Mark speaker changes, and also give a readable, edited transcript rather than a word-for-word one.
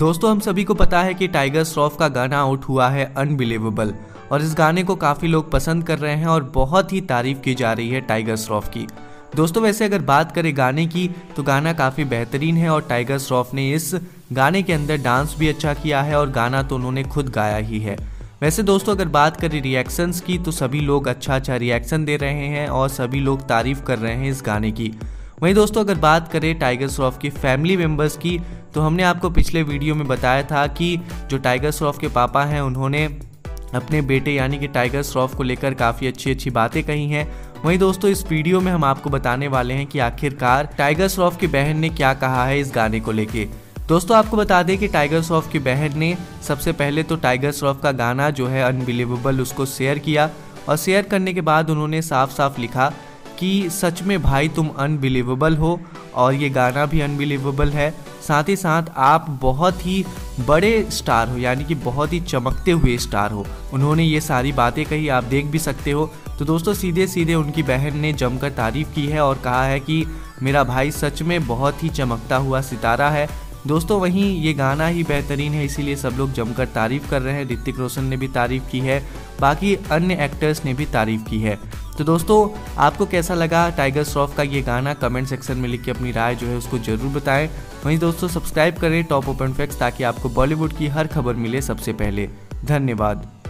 Speaker 1: दोस्तों हम सभी को पता है कि टाइगर श्रॉफ का गाना आउट हुआ है अनबिलीवेबल और इस गाने को काफ़ी लोग पसंद कर रहे हैं और बहुत ही तारीफ की जा रही है टाइगर श्रॉफ की। दोस्तों वैसे अगर बात करें गाने की तो गाना काफ़ी बेहतरीन है और टाइगर श्रॉफ ने इस गाने के अंदर डांस भी अच्छा किया है और गाना तो उन्होंने खुद गाया ही है। वैसे दोस्तों अगर बात करें रिएक्शंस की तो सभी लोग अच्छा रिएक्शन दे रहे हैं और सभी लोग तारीफ कर रहे हैं इस गाने की। वहीं दोस्तों अगर बात करें टाइगर श्रॉफ की फैमिली मेम्बर्स की तो हमने आपको पिछले वीडियो में बताया था कि जो टाइगर श्रॉफ के पापा हैं उन्होंने अपने बेटे यानी कि टाइगर श्रॉफ को लेकर काफ़ी अच्छी बातें कही हैं। वहीं दोस्तों इस वीडियो में हम आपको बताने वाले हैं कि आखिरकार टाइगर श्रॉफ की बहन ने क्या कहा है इस गाने को लेके। दोस्तों आपको बता दें कि टाइगर श्रॉफ की बहन ने सबसे पहले तो टाइगर श्रॉफ का गाना जो है अनबिलीवेबल उसको शेयर किया और शेयर करने के बाद उन्होंने साफ साफ लिखा कि सच में भाई तुम अनबिलीवेबल हो और ये गाना भी अनबिलीवेबल है, साथ ही साथ आप बहुत ही बड़े स्टार हो यानी कि बहुत ही चमकते हुए स्टार हो। उन्होंने ये सारी बातें कही, आप देख भी सकते हो। तो दोस्तों सीधे उनकी बहन ने जमकर तारीफ की है और कहा है कि मेरा भाई सच में बहुत ही चमकता हुआ सितारा है। दोस्तों वहीं ये गाना ही बेहतरीन है इसीलिए सब लोग जमकर तारीफ कर रहे हैं। ऋतिक रोशन ने भी तारीफ की है, बाकी अन्य एक्टर्स ने भी तारीफ की है। तो दोस्तों आपको कैसा लगा टाइगर श्रॉफ का ये गाना, कमेंट सेक्शन में लिख के अपनी राय जो है उसको जरूर बताएं। वहीं दोस्तों सब्सक्राइब करें टॉप ओपन फैक्ट्स ताकि आपको बॉलीवुड की हर खबर मिले सबसे पहले। धन्यवाद।